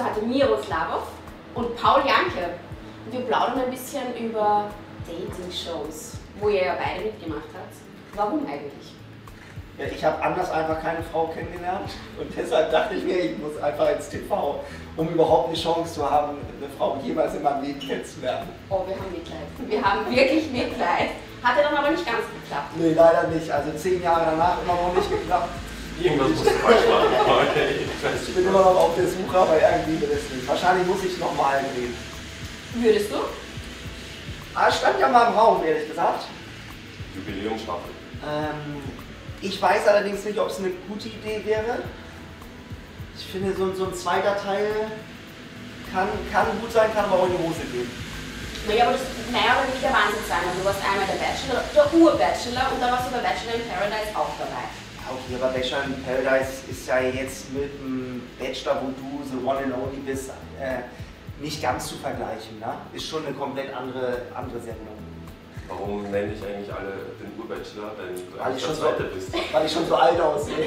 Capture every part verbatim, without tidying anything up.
du heute Miroslavov und Paul Janke. Und wir plaudern ein bisschen über Dating-Shows, wo ihr ja beide mitgemacht habt. Warum eigentlich? Ja, ich habe anders einfach keine Frau kennengelernt und deshalb dachte ich mir, ich muss einfach ins T V, um überhaupt eine Chance zu haben, eine Frau jemals in meinem Leben kennenzulernen. Oh, wir haben Mitleid. Wir haben wirklich Mitleid. Hat ja dann aber nicht ganz geklappt. Nee, leider nicht. Also zehn Jahre danach immer noch nicht geklappt. Irgendwas muss falsch machen. Ich bin immer noch auf der Suche, aber irgendwie will es nicht. Wahrscheinlich muss ich nochmal drehen. Würdest du? Ah, stand ja mal im Raum, ehrlich gesagt. Jubiläumsstaffel. Ähm, ich weiß allerdings nicht, ob es eine gute Idee wäre. Ich finde, so, so ein zweiter Teil kann, kann gut sein, kann aber auch in die Hose gehen. Naja, aber das naja, aber nicht der Wahnsinn sein. Du warst einmal der Bachelor, der Ur-Bachelor und dann warst du bei Bachelor in Paradise auch dabei. Okay, aber Bachelor in Paradise ist ja jetzt mit dem Bachelor, wo du the one and only bist, äh, nicht ganz zu vergleichen. Ne? Ist schon eine komplett andere, andere Sendung. Warum nenne ich eigentlich alle den Ur-Bachelor, wenn du Weil eigentlich ich, der schon Zweite so, bist? weil ich schon so alt aussehe.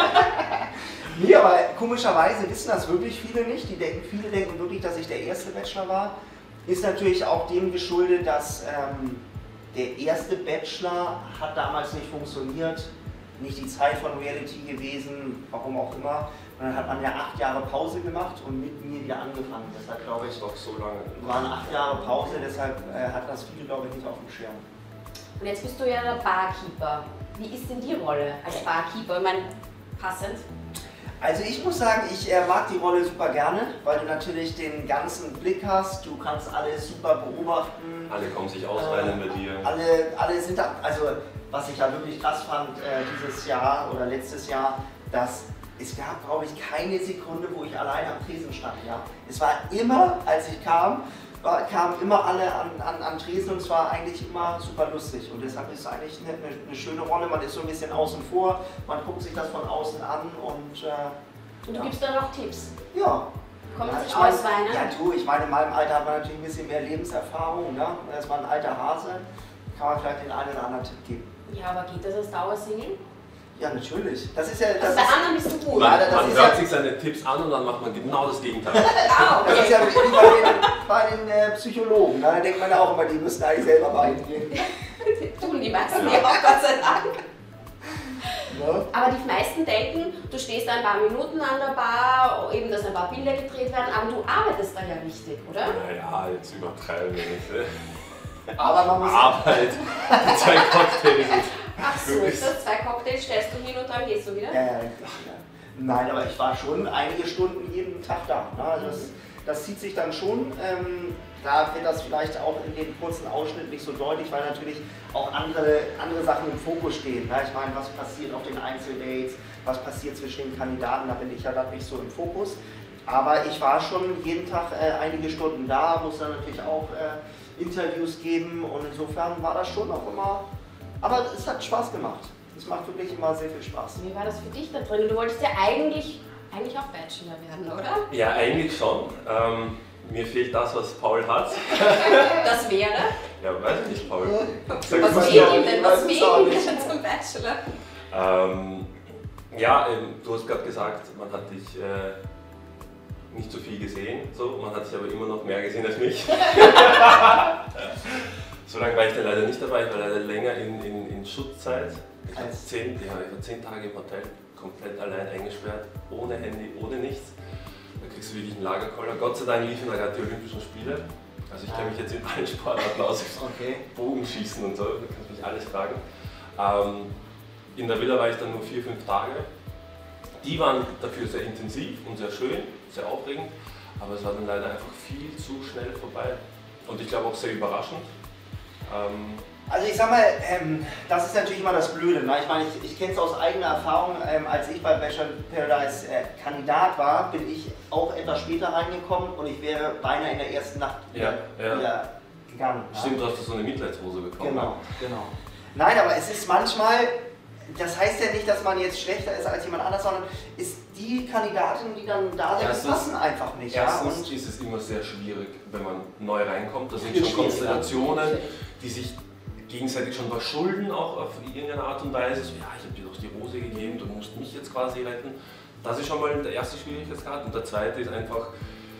Nee, aber komischerweise wissen das wirklich viele nicht. Die denken, viele denken wirklich, dass ich der erste Bachelor war. Ist natürlich auch dem geschuldet, dass ähm, der erste Bachelor hat damals nicht funktioniert. Nicht die Zeit von Reality gewesen, warum auch immer. Und dann hat man ja acht Jahre Pause gemacht und mit mir wieder angefangen. Deshalb glaube ich, Doch so lange. waren acht Jahre Pause, deshalb äh, hat das viele, glaube ich, nicht auf dem Schirm. Und jetzt bist du ja der Barkeeper. Wie ist denn die Rolle als Barkeeper? Ich meine, passend. Also ich muss sagen, ich äh, mag die Rolle super gerne, weil du natürlich den ganzen Blick hast, du kannst alles super beobachten. Alle kommen sich ausreihen äh, bei dir. Alle, alle sind da, also was ich ja wirklich krass fand äh, dieses Jahr oder letztes Jahr, dass es gab, glaube ich, keine Sekunde, wo ich allein am Tresen stand. Ja? Es war immer, als ich kam, war, kamen immer alle an, an, an Tresen und es war eigentlich immer super lustig. Und deshalb ist es eigentlich eine, eine, eine schöne Rolle. Man ist so ein bisschen außen vor, man guckt sich das von außen an und. Äh, und du ja. gibst dann auch Tipps. Ja. Kommen ja, sich Schmeißweine? Ja, du, ich meine, in meinem Alter hat man natürlich ein bisschen mehr Lebenserfahrung. Ne? Das war ein alter Hase, kann man vielleicht den einen oder anderen Tipp geben. Ja, aber geht das als Dauersingle? Ja, natürlich. Das ist ja. Das also bei ist, anderen bist du gut. Man, Ja, das man ist hört ja, sich seine Tipps an und dann macht man genau das Gegenteil. Ah, okay. Das ist ja wie bei den, bei den äh, Psychologen. Da denkt man ja auch immer, die müssen eigentlich selber beigehen. Tun die meisten ja auch, Gott sei Dank. Ja. Aber die meisten denken, du stehst ein paar Minuten an der Bar, eben dass ein paar Bilder gedreht werden, aber du arbeitest da ja richtig, oder? Naja, jetzt übertreiben wir nicht. Ne? Aber man muss. Arbeit, die zwei Cocktails. Ach so, das zwei Cocktails stellst du hin und dann gehst du wieder? Ja, ja, ja. Nein, aber ich war schon einige Stunden jeden Tag da. Ne? Also das, das zieht sich dann schon. Ähm, da wird das vielleicht auch in dem kurzen Ausschnitt nicht so deutlich, weil natürlich auch andere, andere Sachen im Fokus stehen. Ne? Ich meine, was passiert auf den Einzeldates, was passiert zwischen den Kandidaten, da bin ich ja dann nicht so im Fokus. Aber ich war schon jeden Tag äh, einige Stunden da, muss dann natürlich auch äh, Interviews geben und insofern war das schon auch immer. Aber es hat Spaß gemacht. Es macht wirklich immer sehr viel Spaß. Wie war das für dich da drin? Du wolltest ja eigentlich, eigentlich auch Bachelor werden, oder? Ja, eigentlich schon. Ähm, mir fehlt das, was Paul hat. Das wäre? Ja, weiß ich nicht, Paul. Was Sag mal, fehlt ja, ihm denn? Was fehlt ihm denn zum Bachelor? Ähm, ja, ähm, du hast gerade gesagt, man hat dich äh, nicht so viel gesehen, so, man hat dich aber immer noch mehr gesehen als mich. So lange war ich dann leider nicht dabei, ich war leider länger in, in, in Schutzzeit. Ich war, zehn, ja, ich war zehn Tage im Hotel, komplett allein eingesperrt, ohne Handy, ohne nichts. Da kriegst du wirklich einen Lagerkoller. Gott sei Dank liefen da gerade die Olympischen Spiele. Also ich kenne mich jetzt in allen Sportarten aus, okay. Bogenschießen und so, da kannst du mich alles fragen. Ähm, in der Villa war ich dann nur vier, fünf Tage. Die waren dafür sehr intensiv und sehr schön, sehr aufregend, aber es war dann leider einfach viel zu schnell vorbei. Und ich glaube auch sehr überraschend. Ähm, Also ich sag mal, ähm, das ist natürlich immer das Blöde. Ne? Ich meine, ich, ich kenne es aus eigener Erfahrung, ähm, als ich bei Bachelor in Paradise äh, Kandidat war, bin ich auch etwas später reingekommen und ich wäre beinahe in der ersten Nacht ja, ja. wieder gegangen. Stimmt, ja? du hast so eine Mitleidshose bekommen. Genau, genau. Nein, aber es ist manchmal, das heißt ja nicht, dass man jetzt schlechter ist als jemand anders, sondern ist die Kandidatin, die dann da sind, Erstens- passen einfach nicht. Ja? Erstens Und ist es immer sehr schwierig, wenn man neu reinkommt. Das sind Viel schon schwieriger. Konstellationen, die sich gegenseitig schon verschulden, auch auf irgendeine Art und Weise. So, ja, ich habe dir doch die Rose gegeben, du musst mich jetzt quasi retten. Das ist schon mal der erste Schwierigkeitsgrad. Und der zweite ist einfach,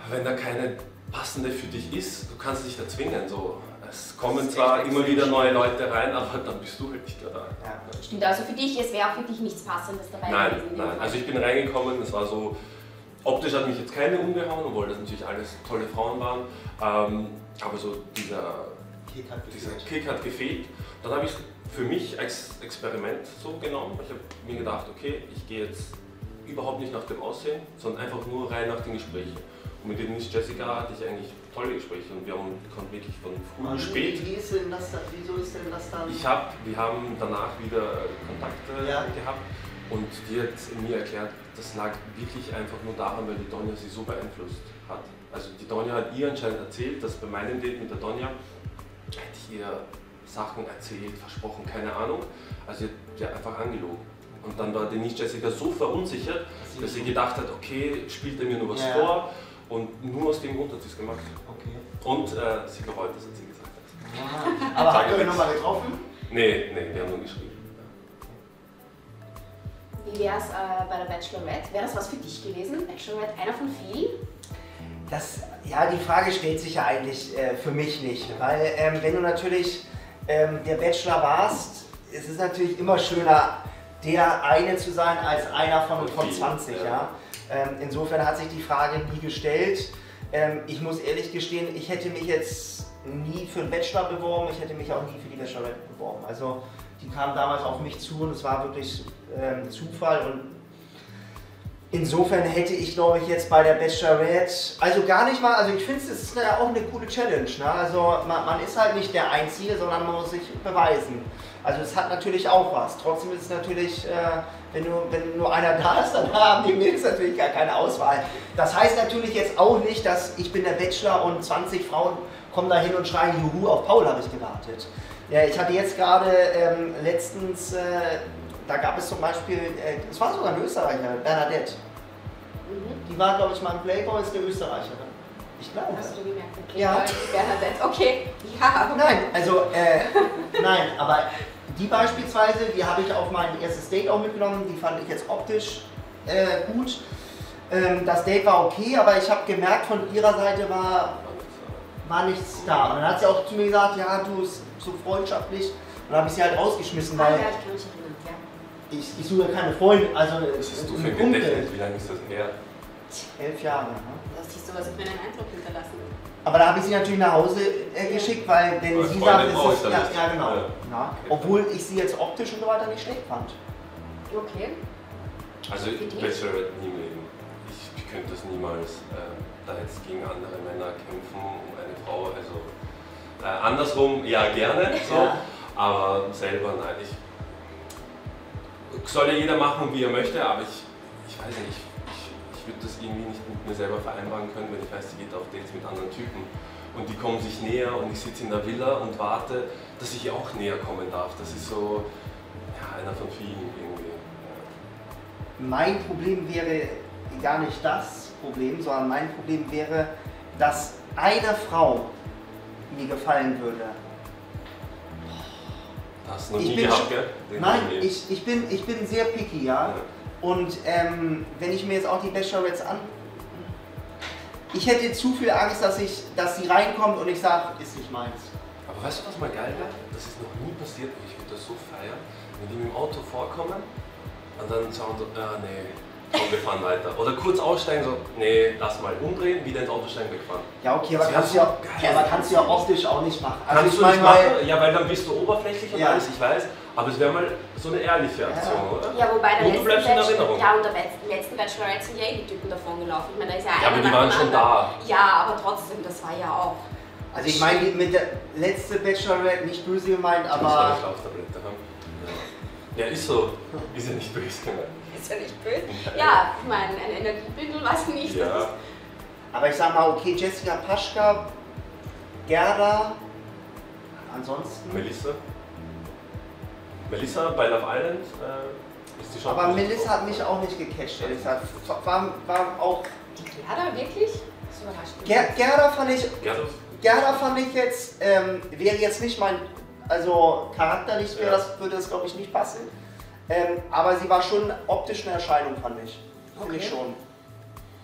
wenn da keine passende für dich ist, du kannst dich da zwingen. So. Es kommen zwar immer wieder neue Leute rein, aber dann bist du halt nicht mehr da. Ja. Stimmt, also für dich, es wäre auch für dich nichts Passendes dabei nein, gewesen. Nein, also ich bin reingekommen, es war so, optisch hat mich jetzt keine umgehauen, obwohl das natürlich alles tolle Frauen waren, ähm, aber so dieser Kick hat, dieser Kick hat gefehlt. Dann habe ich es für mich als Experiment so genommen. Ich habe mir gedacht, okay, ich gehe jetzt überhaupt nicht nach dem Aussehen, sondern einfach nur rein nach den Gesprächen. Und mit der Miss Jessica hatte ich eigentlich tolle Gespräche und wir haben konnten wirklich von früh bis spät. Wie ist denn das, wieso ist denn das dann? Ich hab, wir haben danach wieder Kontakte ja. gehabt und die hat mir erklärt, das lag wirklich einfach nur daran, weil die Donja sie so beeinflusst hat. Also die Donja hat ihr anscheinend erzählt, dass bei meinem Date mit der Donja hätte ich ihr Sachen erzählt, versprochen, keine Ahnung. Also sie hat einfach angelogen. Und dann war Denise Jessica so verunsichert, dass sie gedacht hat, okay, spielt er mir nur was ja. vor. Und nur aus dem Grund hat sie es gemacht. Okay. Und äh, sie bereut das, hat sie gesagt hat. Ah, aber habt ihr euch nochmal getroffen? Nee, nee, wir haben nur geschrieben. Wie wäre es äh, bei der Bachelorette? Wäre das was für dich gewesen? Bachelorette, einer von vielen? Das, ja, die Frage stellt sich ja eigentlich äh, für mich nicht. Weil ähm, wenn du natürlich ähm, der Bachelor warst, es ist natürlich immer schöner, der eine zu sein, als einer von, von zwanzig. Ja. Ja? Ähm, insofern hat sich die Frage nie gestellt. Ähm, ich muss ehrlich gestehen, ich hätte mich jetzt nie für einen Bachelor beworben, ich hätte mich auch nie für die Bachelorette beworben. Also die kam damals auf mich zu und es war wirklich ähm, Zufall. Und insofern hätte ich, glaube ich, jetzt bei der Bachelorette, also gar nicht mal, also ich finde es ist ja auch eine coole Challenge. Ne? Also man, man ist halt nicht der Einzige, sondern man muss sich beweisen. Also es hat natürlich auch was. Trotzdem ist es natürlich, äh, wenn, du, wenn nur einer da ist, dann haben die Mädels natürlich gar keine Auswahl. Das heißt natürlich jetzt auch nicht, dass ich bin der Bachelor und zwanzig Frauen kommen da hin und schreien, juhu, auf Paul habe ich gewartet. Ja, ich hatte jetzt gerade ähm, letztens, äh, da gab es zum Beispiel, äh, es war sogar eine Österreicherin, Bernadette. Mhm. Die war, glaube ich, mal im Playboy, ist eine Österreicherin. Ich glaube. Hast du gemerkt? Okay, ja. Bernadette, okay. Ja. Nein, also, äh, nein, aber die beispielsweise, die habe ich auf mein erstes Date auch mitgenommen, die fand ich jetzt optisch äh, gut. Ähm, das Date war okay, aber ich habe gemerkt, von ihrer Seite war, war nichts da. Und dann hat sie auch zu mir gesagt, ja, du bist so freundschaftlich. Und dann habe ich sie halt rausgeschmissen, weil ah, ja, ich kann mich erinnern, ja. ich, ich suche keine Freundin, also was ist du für ein Gedächtnis? Wie lange ist das her? Elf Jahre. Ne? Das siehst du, was ich für einen Eindruck hinterlassen. Aber da habe ich sie natürlich nach Hause äh, geschickt, weil denn aber sie sagt, es ist, ja, ja genau. Ja. Ja. Obwohl ich sie jetzt optisch und so weiter nicht schlecht fand. Okay. Also Bachelorette nie im Leben. Ich, ich könnte das niemals äh, da jetzt gegen andere Männer kämpfen um eine Frau. Also äh, andersrum ja gerne, so, ja. Aber selber nein. Ich, soll ja jeder machen, wie er möchte, aber ich, ich weiß nicht. Ich würde das irgendwie nicht mit mir selber vereinbaren können, wenn ich weiß, sie geht auf Dates mit anderen Typen und die kommen sich näher und ich sitze in der Villa und warte, dass ich ihr auch näher kommen darf. Das ist so ja, einer von vielen irgendwie. Ja. Mein Problem wäre gar nicht das Problem, sondern mein Problem wäre, dass eine Frau mir gefallen würde. Hast du noch nie gehabt, gell? Nein, ich, ich, bin, ich bin sehr picky, ja. ja. Und ähm, wenn ich mir jetzt auch die Bachelorettes an... Ich hätte zu viel Angst, dass, ich, dass sie reinkommt und ich sage, ist nicht meins. Aber weißt du, was mal geil wäre? Das ist noch nie passiert und ich würde das so feiern, wenn die mit dem Auto vorkommen und dann sagen so, ah nee, komm, wir fahren weiter. Oder kurz aussteigen, so, nee, lass mal umdrehen, wieder ins Auto steigen, wegfahren. Ja, okay, aber kannst, so ja, ja, aber kannst du ja optisch auch nicht machen. Also kannst ich du nicht machen? Weil, ja, weil dann bist du oberflächlich und ja. alles, ich weiß. Aber es wäre mal so eine ehrliche Aktion, ja. oder? Ja, wobei der und du bleibst in Erinnerung. Ja, und der letzten Bachelorette sind ja eh die Typen davon gelaufen. Ich meine, da ist ja Ja, aber die waren schon da. Ja, aber trotzdem, das war ja auch. Also ich meine, mit der letzten Bachelorette nicht böse gemeint, aber... Das war eine Schlaftablette haben. Ja, ist so. Ist ja nicht böse gemeint. Ist ja nicht böse. Ja, ich meine, ein Energiebündel, was nicht. Ja. Das ist aber ich sag mal, okay, Jessica Paschka, Gerda, ansonsten... Melissa? Melissa bei Love Island äh, ist die schon. Aber Melissa hat mich auch nicht gecatcht, ehrlich gesagt. War, war auch. Die Gerda wirklich? Das überrascht mich. Ger Gerda fand ich. Gerda, Gerda fand ich jetzt, ähm, wäre jetzt nicht mein. Also charakterlich wäre ja. das, würde das glaube ich nicht passen. Ähm, aber sie war schon optisch eine Erscheinung, fand ich. Fand okay. ich schon.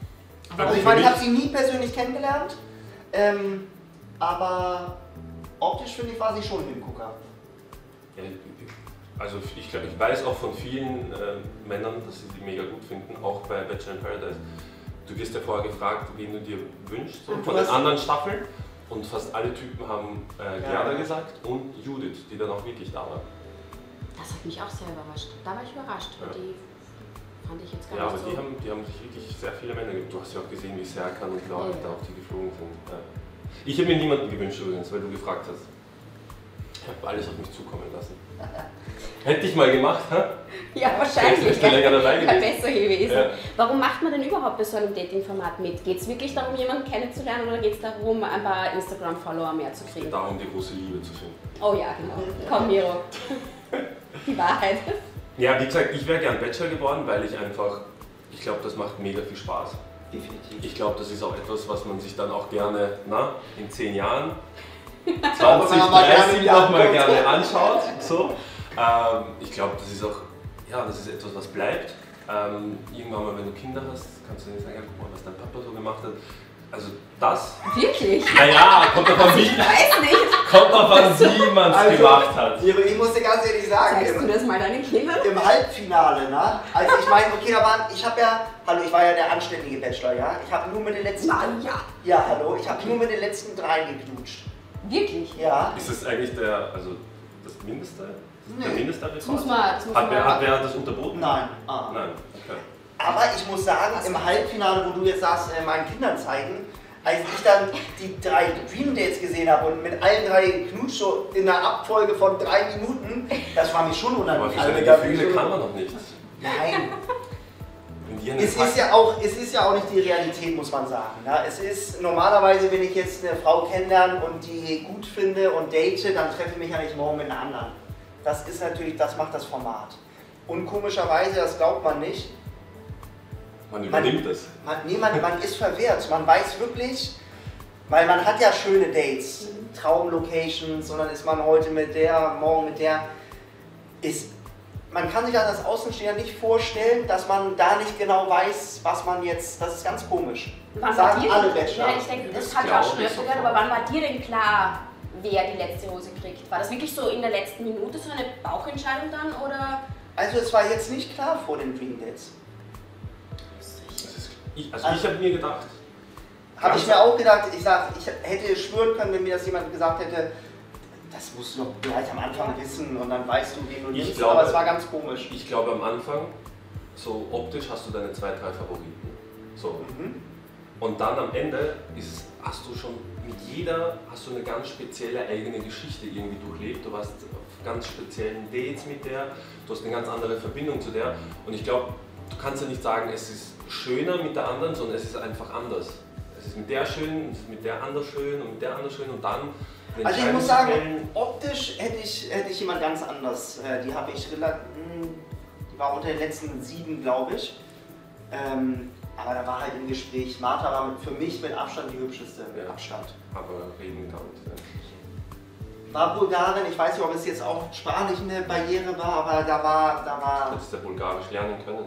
Also ich meine, ich habe sie nie persönlich kennengelernt, ähm, aber optisch finde ich, war sie schon ein Hingucker. Ja, also ich glaube, ich weiß auch von vielen äh, Männern, dass sie sie mega gut finden, auch bei Bachelor in Paradise. Du wirst ja vorher gefragt, wen du dir wünschst, so, von den anderen Staffeln. Und fast alle Typen haben äh, Gerda ja. gesagt und Judith, die dann auch wirklich da war. Das hat mich auch sehr überrascht. Da war ich überrascht, weil ja. die fand ich jetzt gar ja, nicht aber so. Die haben, die haben sich wirklich sehr viele Männer gegeben. Du hast ja auch gesehen, wie Serkan und Laura ja. da auch die geflogen sind. Ja. Ich habe mir niemanden gewünscht übrigens, weil du gefragt hast. Ich habe alles auf mich zukommen lassen. Hätte ich mal gemacht, hä? Ja, wahrscheinlich. Ja, länger dabei wäre besser gewesen. Ja. Warum macht man denn überhaupt bei so einem Dating-Format mit? Geht es wirklich darum, jemanden kennenzulernen oder geht es darum, ein paar Instagram-Follower mehr zu kriegen? Es geht darum, die große Liebe zu finden. Oh ja, genau. Komm, Miro. Die Wahrheit. Ja, wie gesagt, ich wäre gern Bachelor geworden, weil ich einfach, ich glaube, das macht mega viel Spaß. Definitiv. Ich glaube, das ist auch etwas, was man sich dann auch gerne, na, in zehn Jahren, zwanzig, dreißig noch mal gerne anschaut. So. Ähm, ich glaube, das ist auch, ja, das ist etwas, was bleibt. Ähm, irgendwann mal, wenn du Kinder hast, kannst du nicht sagen, ja, guck mal, was dein Papa so gemacht hat. Also das. Wirklich? Naja, kommt davon, wie, ich weiß nicht. Kommt davon, wie man es also, gemacht hat. Ich muss dir ganz ehrlich sagen, sagst du das mal deinen Kindern? Im Halbfinale, ne? Also ich meine, okay, da waren, ich habe ja, hallo, ich war ja der anständige Bachelor, ja? Ich habe nur mit den letzten, Na, ja. Ja, hallo, ich habe nur mit den letzten drei geknutscht. Wirklich? Ja. Ist das eigentlich der, also das Mindeste? Nee. Der Mindeste das muss man, das muss hat, wer, man hat wer das unterboten? Nein. Ah. Nein, okay. Aber ich muss sagen, im Halbfinale, wo du jetzt sagst, äh, meinen Kindern zeigen, als ich dann die drei Dream Dates gesehen habe und mit allen drei Knutsch so in einer Abfolge von drei Minuten, das war mir schon unangenehm. Aber für seine Gefühle kann man noch nicht. Nein. Es ist, ja auch, es ist ja auch nicht die Realität, muss man sagen. Ja, es ist normalerweise, wenn ich jetzt eine Frau kennenlerne und die gut finde und date, dann treffe ich mich ja nicht morgen mit einer anderen. Das ist natürlich, das macht das Format. Und komischerweise, das glaubt man nicht. Man übernimmt es. Man, nee, man, man ist verwirrt. Man weiß wirklich, weil man hat ja schöne Dates, Traumlocations, und dann ist man heute mit der, morgen mit der. Ist, man kann sich das als Außenstehender nicht vorstellen, dass man da nicht genau weiß, was man jetzt, das ist ganz komisch. Wann sagen dir, alle Bachelor. Ja, ich denke, das, das habe ich auch schon öfter gehört, aber wann war dir denn klar, wer die letzte Hose kriegt? War das wirklich so in der letzten Minute so eine Bauchentscheidung dann, oder? Also es war jetzt nicht klar vor den Dream Dates. Ich, also, also ich habe mir gedacht. Habe ich mir auch gedacht, ich sag, ich hätte schwören können, wenn mir das jemand gesagt hätte, das musst du doch gleich am Anfang wissen und dann weißt du, wen du nimmst, glaube, aber es war ganz komisch. Ich glaube am Anfang, so optisch hast du deine zwei, drei Favoriten. So. Mhm. Und dann am Ende ist, hast du schon mit jeder, hast du eine ganz spezielle eigene Geschichte irgendwie durchlebt. Du warst auf ganz speziellen Dates mit der, du hast eine ganz andere Verbindung zu der. Und ich glaube, du kannst ja nicht sagen, es ist schöner mit der anderen, sondern es ist einfach anders. Es ist mit der schön, es ist mit der anders schön und mit der anders schön und dann. Also ich muss sagen, optisch hätte ich, hätte ich jemand ganz anders. Die habe ich relativ, die war unter den letzten sieben, glaube ich. Ähm, aber da war halt im Gespräch, Martha war für mich mit Abstand die hübscheste. Ja, Abstand. Aber reden kann ich nicht. War Bulgarin, ich weiß nicht, ob es jetzt auch sprachlich eine Barriere war, aber da war, da war. Hättest du Bulgarisch lernen können?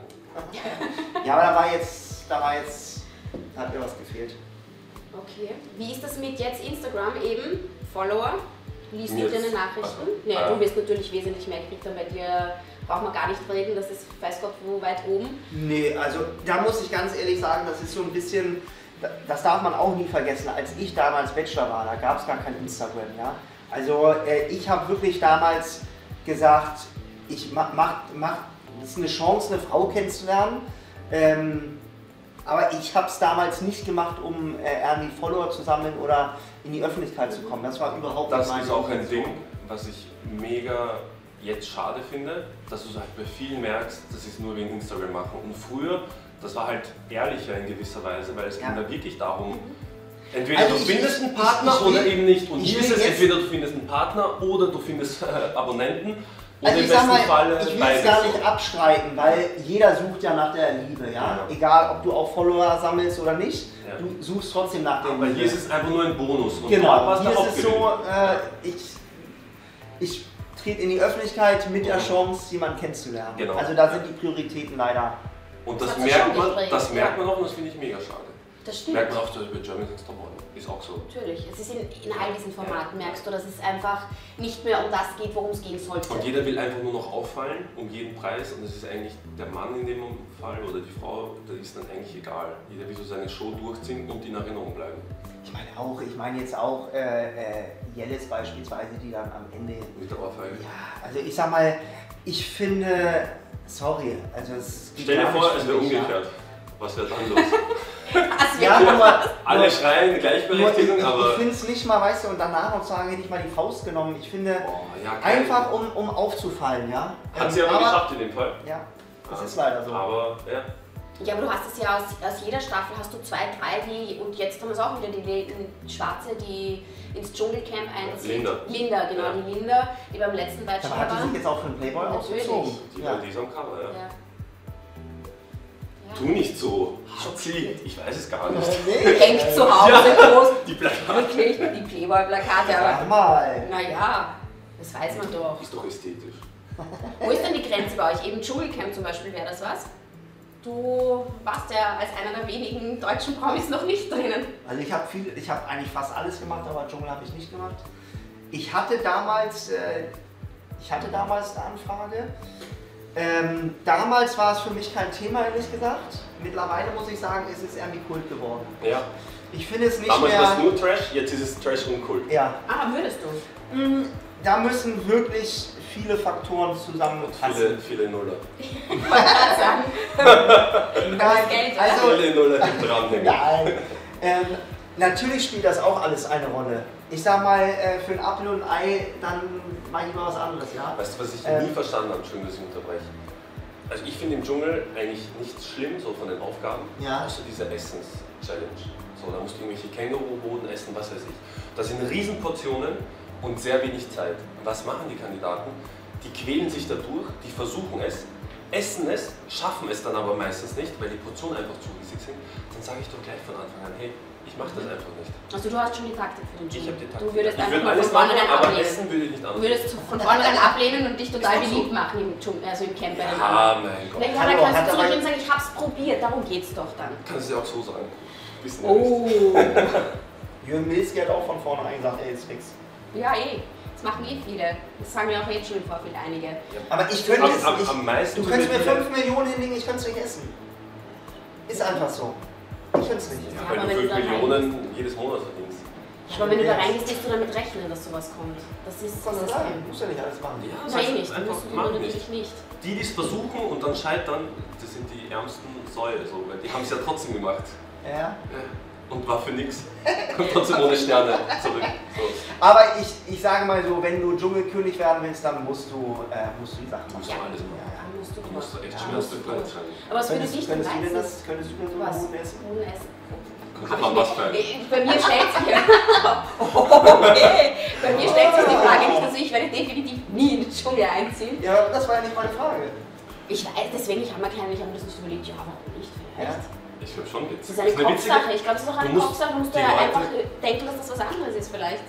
Ja, aber da war jetzt, da war jetzt, da hat mir was gefehlt. Okay. Wie ist das mit jetzt Instagram eben? Follower? Liest Mir du deine ist- Nachrichten? also, Nee, äh, du wirst natürlich wesentlich mehr gekriegt, dann bei dir braucht man gar nicht reden, das ist weiß Gott wo weit oben. Nee, also da muss ich ganz ehrlich sagen, das ist so ein bisschen, das darf man auch nie vergessen, als ich damals Bachelor war, da gab es gar kein Instagram, ja. Also äh, ich habe wirklich damals gesagt, ich mach, mach, mach, das ist eine Chance, eine Frau kennenzulernen, ähm, aber ich habe es damals nicht gemacht, um äh, irgendwie Follower zu sammeln oder in die Öffentlichkeit zu kommen. Das war überhaupt Das nicht meine ist auch ein Intention. Ding, was ich mega jetzt schade finde, dass du halt bei vielen merkst, dass sie es nur wegen Instagram machen. Und früher, das war halt ehrlicher in gewisser Weise, weil es Ja. ging da wirklich darum, entweder Also du ich- findest einen ich- Partner ich will- oder eben nicht. Und ich hier will ist es jetzt- entweder du findest einen Partner oder du findest äh, Abonnenten. Und Also im ich sag besten mal, Fall ich will es beides. gar nicht abstreiten, weil jeder sucht ja nach der Liebe, ja? Ja. Egal, ob du auch Follower sammelst oder nicht, Ja. du suchst trotzdem nach der Aber Liebe. hier ist es einfach nur ein Bonus. Und dort genau, war es hier der ist es so, äh, ich, ich trete in die Öffentlichkeit mit der Chance, jemanden kennenzulernen. Genau. Und also da sind die Prioritäten leider. Und das, Das hat sich merkt schon man, geprägt, das ja. merkt man auch und das finde ich mega schade. Das stimmt. Merkt man auch zum Beispiel bei Germany's Next Topmodel. Ist auch so. Natürlich. Es ist in, in all diesen Formaten, merkst du, dass es einfach nicht mehr um das geht, worum es gehen sollte. Und jeder will einfach nur noch auffallen, um jeden Preis. Und es ist eigentlich der Mann in dem Fall oder die Frau, das ist dann eigentlich egal. Jeder will so seine Show durchziehen und die in Erinnerung bleiben. Ich meine auch, ich meine jetzt auch äh, äh, Jellis beispielsweise, die dann am Ende... Mit der Ohrfeige. Ja, also ich sag mal, ich finde, sorry, also es geht Stell dir gar vor, nicht es für wäre mich, umgekehrt. Was wäre dann los? Ja, ja nur, Alle nur, schreien Gleichberechtigung, ich, aber... Ich finde es nicht mal, weißt du, und danach noch sagen, hätte ich mal die Faust genommen. Ich finde, Oh, ja, geil. einfach um, um aufzufallen, ja. Hat sie aber geschafft in dem Fall. Ja, das ist leider so. Aber, ja. Ja, aber du hast es ja aus, aus jeder Staffel, hast du zwei, drei, die, und jetzt haben wir es auch wieder, die, die Schwarze, die ins Dschungelcamp einzieht. Linda. Linda, genau, Ja. die Linda, die beim letzten Aber Bachelor hat die war. sich jetzt auch für den Playboy Natürlich. ausgezogen? Die Ja. war die ist am Cover, ja. Ja. Ja. Tu nicht so. Schatzi, ich weiß es gar nicht. Nee. Hängt zu Hause groß. Die Plakate. Wirklich, die Playboy-Plakate, Sag aber mal. naja, das weiß man doch. Ist doch ästhetisch. Wo ist denn die Grenze bei euch? Eben Dschungelcamp zum Beispiel wäre das was? Du warst ja als einer der wenigen deutschen Promis noch nicht drinnen. Also ich habe viel, ich habe eigentlich fast alles gemacht, aber Dschungel habe ich nicht gemacht. Ich hatte damals, äh, ich hatte damals eine Anfrage. Ähm, damals war es für mich kein Thema, ehrlich gesagt. Mittlerweile muss ich sagen, ist es irgendwie Kult geworden. Ja. Ich finde es nicht Damals war es mehr. nur Trash, jetzt ist es Trash und Kult. Ja, Ah, würdest du? Mm, da müssen wirklich viele Faktoren zusammenpassen. Viele, viele Nuller. Ich wollte gerade sagen. Nein, Geld, also Viele Nuller hinten dranhängen. Nein. Ähm, natürlich spielt das auch alles eine Rolle. Ich sag mal, äh, für ein Apfel und ein Ei, dann mache ich mal was anderes, ja? Weißt du, was ich Ähm. nie verstanden habe? Schön, dass ich unterbreche. Also ich finde im Dschungel eigentlich nichts schlimm, so von den Aufgaben, Ja. außer diese Essens-Challenge. So, da musst du irgendwelche Känguruhoden essen, was weiß ich. Das sind Riesenportionen und sehr wenig Zeit. Und was machen die Kandidaten? Die quälen sich dadurch, die versuchen es, essen es, schaffen es dann aber meistens nicht, weil die Portionen einfach zu riesig sind. Dann sage ich doch gleich von Anfang an, hey, ich mache das einfach nicht. Also du hast schon die Taktik für den Ich Dschungel. habe die Taktik. Du würdest ich einfach würde mal alles von machen, vornherein aber ablehnen. essen würde ich nicht Du anders. würdest von vornherein ablehnen und dich total Ist doch so. beliebt machen im, Dschungel, also im Camp bei den Ja, anderen. mein Gott. Na ja, Hallo, dann kannst hat du aber- zurückgehen und sagen, ich hab's probiert, darum geht's doch dann. Kannst du dir auch so sagen. Wissen wir Oh. Jürgen Milski hat auch von vornherein gesagt, ey, ist nix. Ja, eh. Das machen eh viele. Das sagen mir auch jetzt schon im Vorfeld einige. nicht. Aber ich könnte Am, es am, nicht. am meisten Du könntest mir würde ich- fünf Millionen hinlegen, ich könnte es nicht essen. Ist einfach so. Ich könnte es nicht. Ja, Ja, weil aber du wenn du fünf da Millionen jedes Monat verdienst. Aber wenn du da reingehst, musst du damit rechnen, dass sowas kommt. Das ist Was das soll sein? System. Muss ja nicht alles machen. Ja, das Nein, heißt, nicht. Du einfach musst du mach natürlich nicht. nicht. Die, die es versuchen und dann scheitern, das sind die ärmsten Säue. So, weil die haben es ja trotzdem gemacht. Ja. Und war für nix. Und trotzdem ohne Sterne zurück. So. Aber ich, ich sage mal so, wenn du Dschungelkönig werden willst, dann musst du, äh, musst du die Sachen Musst machen. du alles machen. Ja, ja. Da musst du Du musst echt Ja, schwerste musst du Fleisch durch. sein. Aber was würde Könntest, dich denn könntest, du denn reizen? das, könntest du denn so Was? einen Hoden essen? Huhn essen. Kommt Hab drauf an, ich was nicht- für ein. Äh, Bei mir stellt sich okay. Bei mir stellt sich die Frage nicht, also ich werde definitiv nie in den Dschungel einziehen. Ja, aber das war ja nicht meine Frage. Ich weiß, deswegen, ich habe mir keine, ich habe mir das nicht überlegt, ja, warum nicht vielleicht? Ja. Ich glaube schon Das witzig. ist eine witzige- Kopfsache. Ich glaube, es ist auch eine Du musst Kopfsache. Du musst die ja Leute- einfach denken, dass das was anderes ist vielleicht.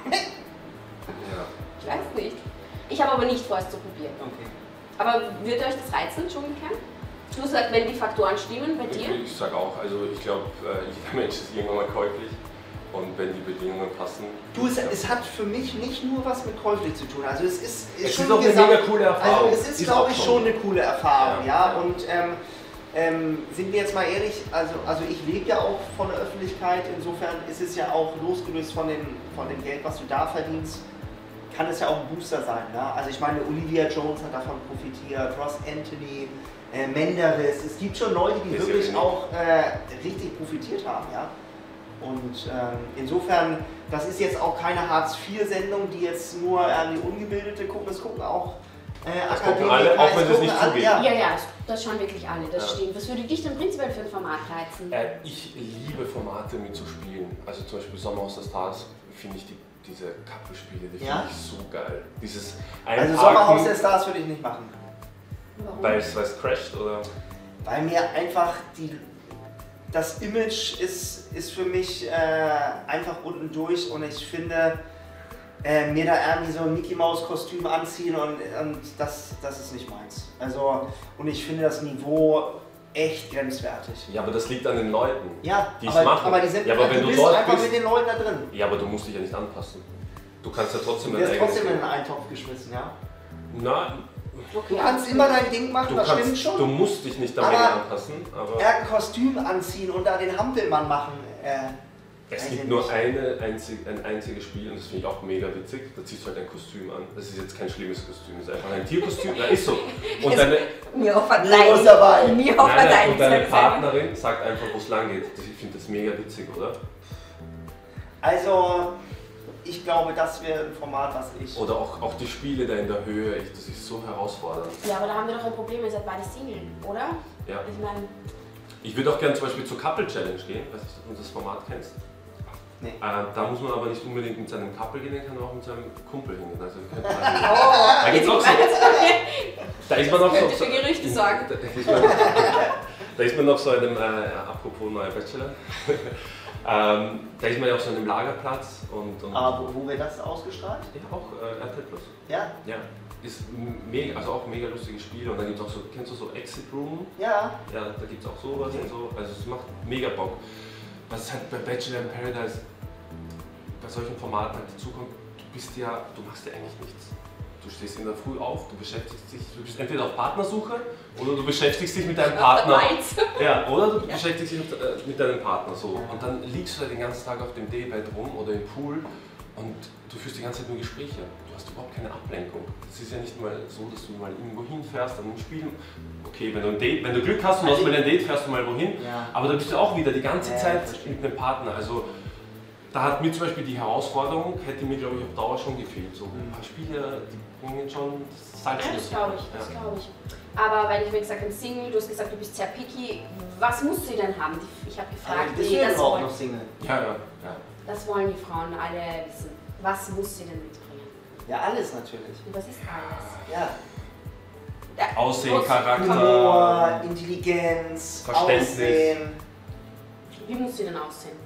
Ja. Ich weiß nicht. Ich habe aber nicht vor, es zu probieren. Okay. Aber würde euch das reizen, Dschungelcamp? Du sagst, wenn die Faktoren stimmen bei dir? Ich, ich sage auch, also ich glaube, äh, jeder Mensch ist irgendwann mal käuflich. Und wenn die Bedingungen passen. Du, es, ja. es hat für mich nicht nur was mit käuflich zu tun. Also es ist, Es schon ist auch eine gesamt- mega coole Erfahrung. Also es ist, Ist glaube auch ich, schon. schon eine coole Erfahrung, ja. Ja, ja. Und ähm, ähm, sind wir jetzt mal ehrlich, also, also ich lebe ja auch von der Öffentlichkeit, insofern ist es ja auch losgelöst von dem, von dem Geld, was du da verdienst, kann es ja auch ein Booster sein. Ja? Also ich meine, Olivia Jones hat davon profitiert, Ross Anthony, äh, Menderes, es gibt schon Leute, die Ist ja wirklich wenig. auch äh, richtig profitiert haben. Ja? Und ähm, insofern, das ist jetzt auch keine Hartz vier Sendung, die jetzt nur äh, die Ungebildete gucken, es gucken auch äh, Das gucken Akademiker, alle, auch wenn es sie es gucken nicht alle- zugeben. ja. Ja, ja, das, das schauen wirklich alle, das Ja. stimmt. Was würde dich denn prinzipiell für ein Format reizen? Äh, ich liebe Formate mitzuspielen. Also zum Beispiel Sommerhaus der Stars finde ich die, diese Couple-Spiele, die Ja? finde ich so geil. Dieses Also Einparken, Sommerhaus der Stars würde ich nicht machen. Warum? weil es weil es crasht oder. Weil mir einfach die, das Image ist, ist für mich äh, einfach unten durch und ich finde, äh, mir da irgendwie so ein Mickey Maus Kostüm anziehen und, und das, das ist nicht meins. Also, und ich finde das Niveau echt grenzwertig. Ja, aber das liegt an den Leuten, Ja, die es aber, machen. aber die sind, ja, aber wenn du du bist dort einfach bist, mit den Leuten da drin. ja, aber du musst dich ja nicht anpassen. Du kannst ja trotzdem Du dein wirst eigenes trotzdem in Ding. den Eintopf geschmissen, ja. Na, Okay, Du kannst immer dein Ding machen, du, das stimmt kannst, schon. du musst dich nicht der Menge Aber anpassen, aber Er ein Kostüm anziehen und da den Hampelmann machen. Äh, es weiß gibt ich nur nicht. eine einzig, ein einziges Spiel und das finde ich auch mega witzig. Da ziehst du halt ein Kostüm an. Das ist jetzt kein schlimmes Kostüm, das ist einfach ein Tierkostüm. Na, ist so. Und Es- deine, Mir auf Mir was dabei. Mir auf nein, nein, und deine Seite. Partnerin sagt einfach, wo es lang geht. Das- Ich finde das mega witzig, oder? Also, ich glaube, das wäre ein Format, was ich. Oder auch, auch die Spiele da in der Höhe, echt, das ist so herausfordernd. Ja, aber da haben wir doch ein Problem, ihr seid beide Single, oder? Ja. Ich meine, Ich würde auch gerne zum Beispiel zur Couple Challenge gehen, weiß nicht, ob du das Format kennst. Nee. Äh, da muss man aber nicht unbedingt mit seinem Couple gehen, kann man auch mit seinem Kumpel hingehen. Also, wir könnten da, oh, da gibt's auch so, da ist man auch könnte so, für Gerüchte sorgen. Da, da, ist man, da ist man noch so in einem, äh, apropos neuer Bachelor, ähm, da ist man ja auf so einem Lagerplatz und, und Aber wo, wo wird das ausgestrahlt? ja, auch äh, R T L Plus. Ja? Ja, ist mega, also auch mega lustige Spiele und dann gibt es auch so, kennst du so Exit Room? Ja. Ja, da gibt es auch sowas und so, also es macht mega Bock. Was halt bei Bachelor in Paradise, bei solchen Formaten halt dazu kommt, du bist ja, du machst ja eigentlich nichts. Du stehst in der Früh auf, du beschäftigst dich, du bist entweder auf Partnersuche oder du beschäftigst dich mit deinem Partner. Ja, oder du Ja. beschäftigst dich mit, äh, mit deinem Partner so. Und dann liegst du da den ganzen Tag auf dem Daybed rum oder im Pool und du führst die ganze Zeit nur Gespräche. Du hast überhaupt keine Ablenkung. Es ist ja nicht mal so, dass du mal irgendwo hinfährst, dann spielen. Okay, wenn du, ein Date, wenn du Glück hast und hast mal ein Date, fährst du mal wohin. Ja. Aber da bist du auch wieder die ganze Ja, Zeit verstehe. mit einem Partner. Also da hat mir zum Beispiel die Herausforderung, hätte mir glaube ich auf Dauer schon gefehlt. So ein paar Spiele, die bringen schon das Salz. Ja, das glaube ich, das Ja. glaube ich. Aber weil ich mir gesagt habe, Single, du hast gesagt, du bist sehr picky, was musst du denn haben? Die- Ich habe gefragt, Bist nee, du das, überhaupt wollen, noch Single? Ja, ja, ja. das wollen die Frauen alle wissen. Was muss sie denn mitbringen? Ja, alles natürlich. Und was ist alles? Ja. Ja, Aussehen, muss- Charakter. Humor, Intelligenz, Verständnis. Aussehen. Wie muss sie denn aussehen?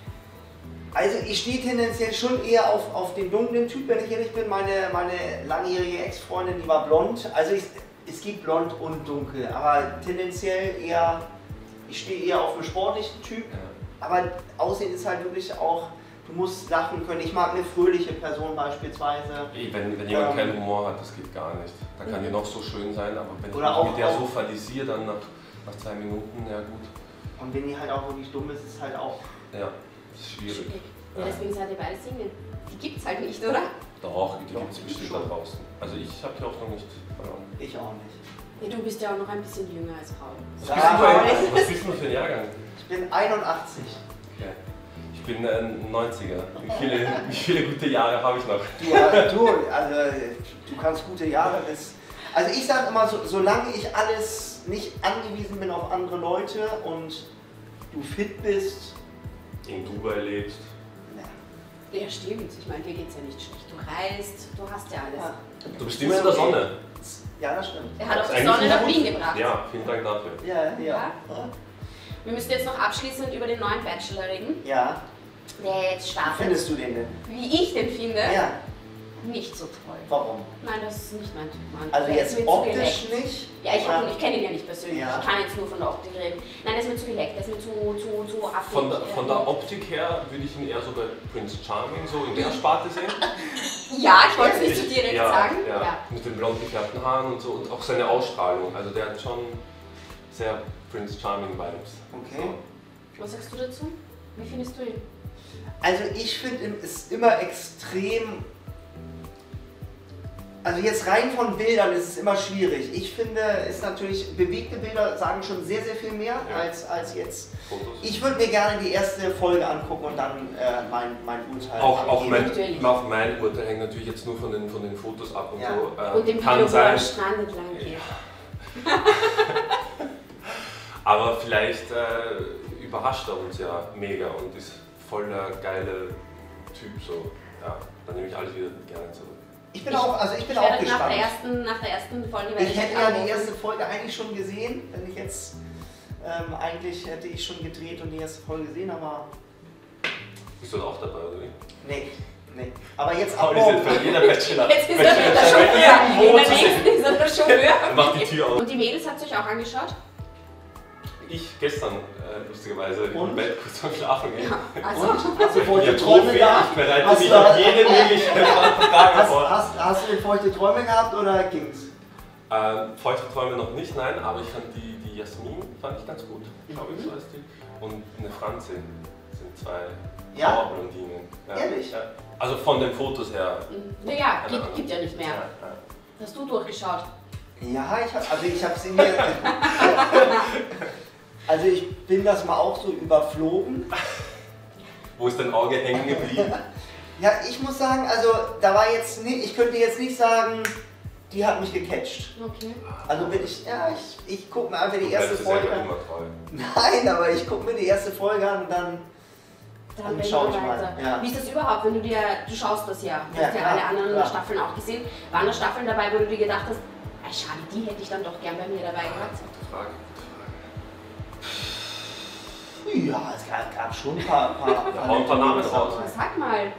Also ich stehe tendenziell schon eher auf, auf den dunklen Typ, wenn ich ehrlich bin. Meine, meine langjährige Ex-Freundin, die war blond. Also ich, es gibt blond und dunkel, aber tendenziell eher, ich stehe eher auf einen sportlichen Typ. Ja. Aber Aussehen ist halt wirklich auch, du musst lachen können. Ich mag eine fröhliche Person beispielsweise. Ey, Wenn, wenn jemand Ähm. keinen Humor hat, das geht gar nicht. Da kann die noch so schön sein, aber wenn Oder ich auch- mich mit der auch- so verlisiere, dann nach, nach zwei Minuten, ja gut. Und wenn die halt auch wirklich dumm ist, ist halt auch... Ja, das ist schwierig. Ja, deswegen seid ihr beide Single. Die gibt's halt nicht, oder? Doch, die Doch, gibt es bestimmt da schon. draußen. Also ich habe die Hoffnung nicht verloren. Ich auch nicht. Ja, du bist ja auch noch ein bisschen jünger als Paul. Was, Ja, bist, du für aber- ein, was bist du für ein Jahrgang? Ich bin einundachtzig. Okay. Ich bin ein neunziger. Wie viele, wie viele gute Jahre habe ich noch? Du, äh, du, also, du kannst gute Jahre bis. Also ich sage immer, so, solange ich alles nicht angewiesen bin auf andere Leute und du fit bist, In Dubai lebst. na, Ja, stimmt. Ich meine, dir geht's ja nicht schlecht. Du reist, du hast ja alles. ja. Du bist immer in der Sonne. Ja, das stimmt. Er hat auch Das die ist Sonne eigentlich nach gut. Wien gebracht. Ja, vielen Dank dafür. Ja, ja. Ja. Ja. Wir müssen jetzt noch abschließend über den neuen Bachelor reden, Ja. der jetzt Wie startet. findest du den denn? Wie ich den finde, Ja. nicht so toll. Warum? Nein, das ist nicht mein Typ. Mann. Also Der ist jetzt mir zu optisch geleckt. nicht? Ja, ich, Oder? ich kenne ihn ja nicht persönlich. Ja. Ich kann jetzt nur von der Optik reden. Nein, der ist mir zu geleckt, der ist mir zu, zu, zu affig. Von der, von der Äh, Optik her würde ich ihn eher so bei Prince Charming, so in der Sparte sehen. Ja, ich wollte es nicht so direkt ja, sagen. Ja, Ja. mit den blond gefärbten Haaren und so und auch seine Ausstrahlung. Also der hat schon sehr Prince Charming Vibes. Okay. Was sagst du dazu? Wie findest du ihn? Also ich finde es immer extrem. Also jetzt rein von Bildern ist es immer schwierig. Ich finde, es natürlich, bewegte Bilder sagen schon sehr, sehr viel mehr Ja. als, als jetzt. Fotos. Ich würde mir gerne die erste Folge angucken und dann äh, mein, mein Urteil Auch, auch, abgeben. mein, Natürlich. auch mein Urteil hängt natürlich jetzt nur von den, von den Fotos ab und Ja. so. Äh, Und dem kann Video, wo er am sein, Strand entlang geht. aber vielleicht äh, überrascht er uns ja mega und ist voll der geile Typ. So. Ja, dann nehme ich alles wieder gerne zurück. Ich bin auch, also ich bin Ich auch werde nach gespannt. der, ersten, nach der ersten Folge werde Ich hätte ja anrufen. die erste Folge eigentlich schon gesehen, wenn ich jetzt ähm, eigentlich hätte ich schon gedreht und die erste Folge gesehen, aber Bist du auch dabei, oder wie? nee, nee. Aber jetzt Paul ab ist morgen. jetzt bei jeder Bachelor. Jetzt ist er der Bachelor- Chauffeur. irgendwo In der zu sehen. nächsten ist er der Chauffeur. Mach die Tür auf. Und die Mädels habt ihr euch auch angeschaut? ich gestern äh, lustigerweise Und? im Bett kurz vorm Schlafen gehen. Ja, also, Hast du Ja, feuchte Träume Profi, gehabt? ich bereite Hast mich du- auf jede mögliche Frage Hast, vor. hast, hast du denn feuchte Träume gehabt oder ging's? Ähm, feuchte Träume noch nicht, nein, aber ich fand die, die Jasmin fand ich ganz gut, glaube ich, so heißt die. Und eine Franzin sind zwei Ja? Powerblondinen. Ja. Ehrlich? Ja. Also von den Fotos her. naja, Keine gibt, Ahnung. gibt ja nicht mehr. Ja, ja. Hast du durchgeschaut? Ja, ich hab, also ich habe sie mir. Also ich bin das mal auch so überflogen. Wo ist dein Auge hängen geblieben? Ja, ich muss sagen, also da war jetzt nicht, ich könnte jetzt nicht sagen, die hat mich gecatcht. Okay. Also bin ich, ja, ich, ich gucke mir einfach die Du erste bleibst dir selber Folge an. immer treu. Nein, aber ich gucke mir die erste Folge an und dann. Dann Dann reden schau wir ich mal, weiter. ja. Wie ist das überhaupt, wenn du dir, du schaust das ja, du Ja, hast ja klar, alle anderen klar. Staffeln auch gesehen. Waren da Staffeln dabei, wo du dir gedacht hast, ah, schade, die hätte ich dann doch gern bei mir dabei gehabt? Gute Frage. Ja, es gab, gab schon ein paar. paar, Ja, hau ein paar Namen raus. Na, sag mal.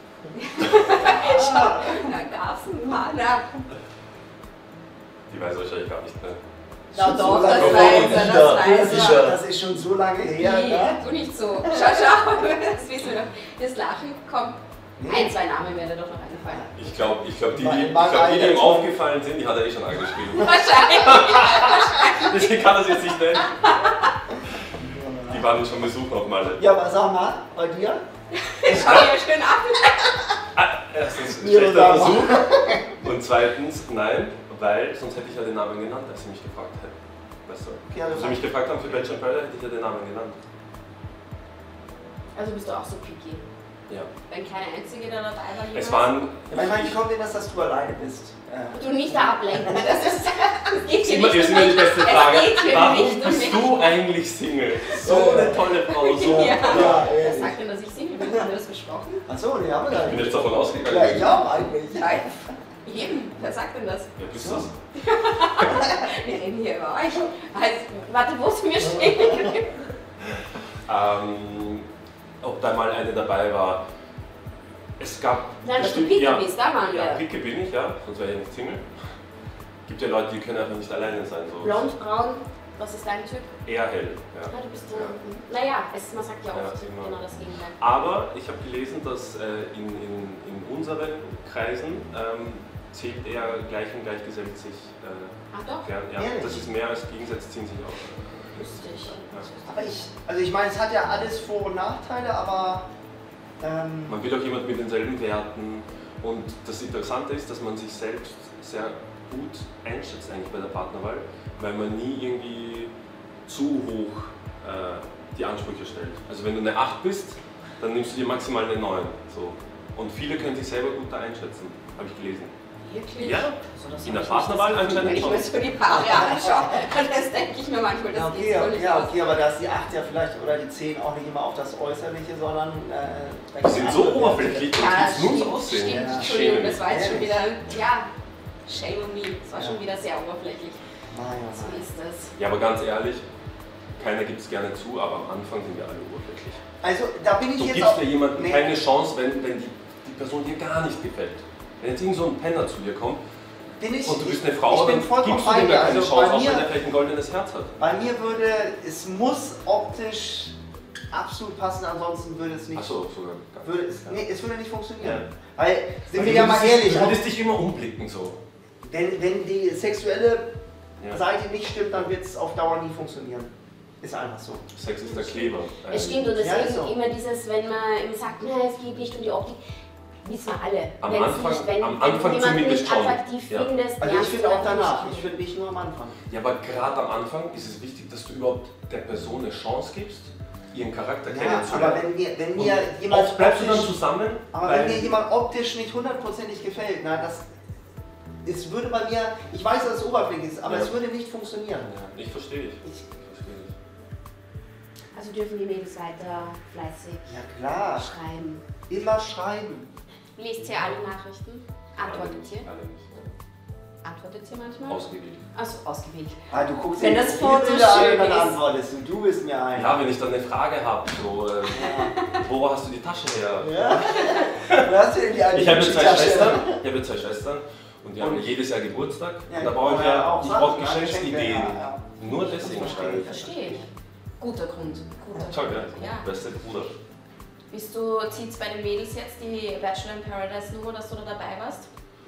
Da gab's ein paar, na. Die weiß wahrscheinlich gar nicht mehr. Doch, doch, so das lange weiß her. er, das Das weiß ist, er. das ist schon so lange her, Nee, ne? tu nicht so. Schau, schau, das wissen wir doch. Das Lachen, komm. Nee. Ein, zwei Namen werden dir doch noch einfallen. Ich glaube, ich glaub, die, Mal- die, ich mal glaub, die, die ihm eine- aufgefallen sind, die hat er eh schon angeschrieben. Wahrscheinlich. Deswegen kann er es jetzt nicht nennen. Die waren schon besucht auf Malle. Ja, aber sag mal, bei dir? Schau dir schön an. Ah, erstens, Ja, schlechter sag mal. Versuch. Und zweitens, nein, weil sonst hätte ich ja den Namen genannt, als sie mich gefragt hätten. Weißt du? Okay, also Als sie mich gefragt haben für Bachelor Brother, hätte ich ja den Namen genannt. Also bist du auch so picky. Ja. Wenn keine einzige da dabei war. Es jemals? waren. Ja, ich meine, wie kommt denn das, dass du alleine bist? Äh, Du nicht da ablenken. Das ist. Das geht hier Immer, nicht ist um immer die mich. beste Es Frage. geht hier Warum nicht um bist mich. du eigentlich Single? So eine tolle Frau, so. Ja. Ja, Wer ehrlich. sagt denn, dass ich Single bin? Haben wir das besprochen? Achso, nee, haben wir gar Ich bin nicht. jetzt davon ausgegangen. Ja, ich auch eigentlich. Nein. Eben. Wer sagt denn das? Ja, bist du's? Wir reden hier über euch. Also, warte, wo sind wir stehen? Ähm, ob da mal eine dabei war. Es gab. Nein, dass du bestimmt- picky ja, bist, da waren Ja, wir. Picke bin ich, ja, sonst wäre ich nicht Single. Gibt ja Leute, die können einfach nicht alleine sein. So. Blond, braun, was ist dein Typ? Eher hell. Ja. Ah, du bist Ja. äh, naja, es, man sagt ja Ja, oft genau. genau das Gegenteil. Aber ich habe gelesen, dass äh, in, in, in unseren Kreisen ähm, zählt eher gleich und gleichgesellt sich äh, Ach doch, gern. Ja, Ehrlich? das ist mehr als Gegensätze ziehen sich aus. lustig. Aber ich, also ich meine, es hat ja alles Vor- und Nachteile, aber ähm, Man will auch jemand mit denselben Werten und das Interessante ist, dass man sich selbst sehr gut einschätzt eigentlich bei der Partnerwahl, weil man nie irgendwie zu hoch äh, die Ansprüche stellt. Also wenn du eine acht bist, dann nimmst du dir maximal eine neun. So. Und viele können sich selber gut da einschätzen, habe ich gelesen. Wirklich? Ja, Also das in der hab ich nicht Partnerwahl gesehen. anscheinend Wenn ich schon. mir so die Paare anschaue, das denke ich mir manchmal, das ja, geht okay, so okay, nicht ja, aus. okay, aber da ist die acht ja vielleicht oder die zehn auch nicht immer auf das Äußerliche, sondern äh, da Die sind so oberflächlich und Ja, geht's nur ums stimmt, Aussehen. stimmt. Ja. Entschuldigung, das war jetzt schon Ehrlich. wieder, ja, shame on me. Das war Ja. schon wieder sehr oberflächlich. Nein, So nein. ist das. Ja, aber ganz ehrlich, keiner gibt es gerne zu, aber am Anfang sind wir alle oberflächlich. Also da bin ich Du jetzt gibst auch. ja jemandem Nee. keine Chance, wenn, wenn die, die Person dir gar nicht gefällt. Wenn jetzt irgend so ein Penner zu dir kommt Bin ich, und du bist ich, eine Frau, ich bin dann vollkommen gibst du bei dem dir. ja keine Also Chance, bei auch wenn er mir, vielleicht ein goldenes Herz hat. bei mir würde, es muss optisch absolut passen, ansonsten würde es nicht. Achso, sogar. Würde es, nee, es würde nicht funktionieren. Ja. Weil, sind Weil wir du ja mal würdest- ehrlich, Du auch, würdest dich immer umblicken so. wenn, wenn die sexuelle Ja. Seite nicht stimmt, dann wird es auf Dauer nie funktionieren. Ist einfach so. Sex ist der Kleber. Es stimmt und Ja, deswegen ist so. immer dieses, wenn man immer sagt, na, es geht nicht um die Optik, wissen wir alle. Am Wenn's Anfang- nicht, wenn, am wenn Anfang du jemanden zumindest nicht schon. attraktiv Ja. findest, Also ich lernst finde du auch danach. natürlich Ich finde nicht nur am Anfang. Ja, aber gerade am Anfang ist es wichtig, dass du überhaupt der Person eine Chance gibst, ihren Charakter Ja, kennenzulernen. aber wenn mir, wenn Und mir jemand oft bleibst du dann optisch- zusammen, Aber weil wenn mir jemand optisch nicht hundertprozentig gefällt, na, das es würde bei mir, ich weiß, dass es oberflächlich ist, aber Ja. es würde nicht funktionieren. Ja, ich verstehe dich. Ich, Ich verstehe dich. Also dürfen die Mädels weiter fleißig ja klar, schreiben. immer schreiben. Lest ihr alle Nachrichten? Antwortet ihr? Alle nicht, ja. Antwortet ihr manchmal? Ausgewählt. Achso, ausgewählt. Ah, du guckst Wenn dir das die Foto Bilder an schön und dann ist. antwortest du. Du bist mir ein. Ja, wenn ich dann eine Frage habe, so, äh, wo hast du die Tasche her? Ja. Wo hast du denn die eine Ich habe zwei Tasche? Schwestern, ich habe zwei Schwestern und die haben Und- jedes Jahr Geburtstag. Ja, und da brauche ich ja ja, auch ich Sachen, brauche ja, Geschenksideen. Geschenke, ja, ja. Nur deswegen schreibe ich. Verstehe ich. Guter Grund. Guter Toll, Grund. ja. Ja. Bester Bruder. Bist du, zieht's bei den Mädels jetzt die Bachelor in Paradise Nummer, dass du da dabei warst?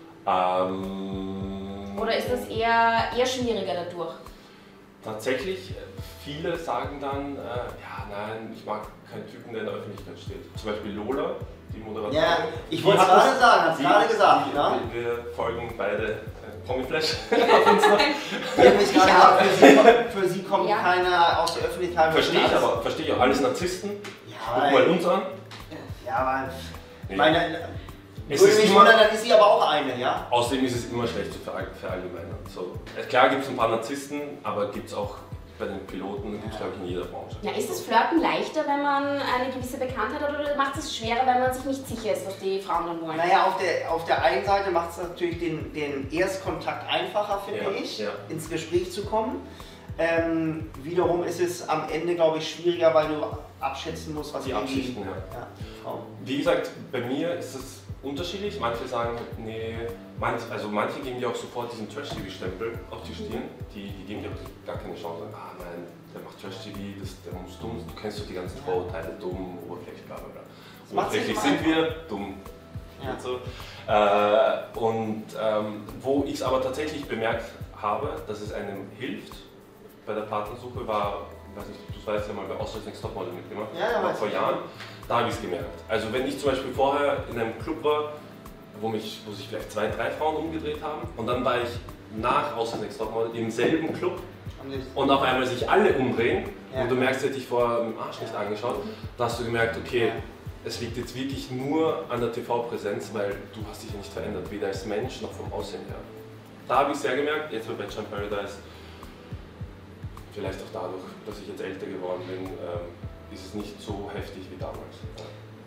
Ähm, Oder ist das eher, eher schwieriger dadurch? Tatsächlich, viele sagen dann, äh, ja nein, ich mag keinen Typen, der in der Öffentlichkeit steht. Zum Beispiel Lola, die Moderatorin. Ja, ich Die wollte es hat gerade das- sagen, hat es die- gerade gesagt. die- Ja? Wir, wir folgen beide äh, Promiflash auf Insta. Die hat mich gerade auch. gesagt, für sie, kommt- für sie kommt Ja. keiner aus der Öffentlichkeit. Verstehe ich aber, verstehe ich auch. Alles Narzissten. Ja, Guck mal weil, uns an. ja, aber Nee. meine, Es würde ist mich immer- wundern, dann ist sie aber auch eine, ja? Außerdem ist es immer schlecht zu verall- verallgemeinern. So, äh, klar gibt es ein paar Narzissten, aber gibt es auch bei den Piloten, gibt es glaube ich in jeder Branche. Ja, ist das Flirten leichter, wenn man eine gewisse Bekanntheit hat, oder macht es schwerer, wenn man sich nicht sicher ist, was die Frauen dann wollen? Naja, auf der, auf der einen Seite macht es natürlich den, den Erstkontakt einfacher, finde Ja, ich, ja. ins Gespräch zu kommen. Ähm, wiederum ist es am Ende, glaube ich, schwieriger, weil du abschätzen musst, was Die die Absichten, ja. ja, Frauen. Wie gesagt, bei mir ist es unterschiedlich. Manche sagen, nee, manch, also manche geben dir auch sofort diesen Trash-T V-Stempel auf die Stirn. Die, die geben dir auch gar keine Chance. Ah nein, der macht Trash-T V, das- der muss dumm. Du kennst doch die ganzen Vorurteile, dumm, oberflächlich, bla bla bla. macht Oberflächlich Sinn, sind wir, dumm. Ja. Und, so. äh, und ähm, wo ich es aber tatsächlich bemerkt habe, dass es einem hilft bei der Partnersuche, war, weiß nicht, du weißt ja mal bei Australia's Next Topmodel mitgemacht, Ja, ja, war weiß vor ich. Jahren, da habe ich es gemerkt. Also wenn ich zum Beispiel vorher in einem Club war, wo, mich, wo sich vielleicht zwei, drei Frauen umgedreht haben und dann war ich nach Australia's Next Topmodel im selben Club Haben sie- und auf einmal sich alle umdrehen Ja. und du merkst, sie hat dich vorher im Arsch nicht angeschaut, da hast du gemerkt, okay, es liegt jetzt wirklich nur an der T V-Präsenz, weil du hast dich ja nicht verändert, weder als Mensch noch vom Aussehen her. Da habe ich sehr gemerkt, jetzt bei Bachelor in Paradise, vielleicht auch dadurch, dass ich jetzt älter geworden bin, ähm, ist es nicht so heftig wie damals. Ja.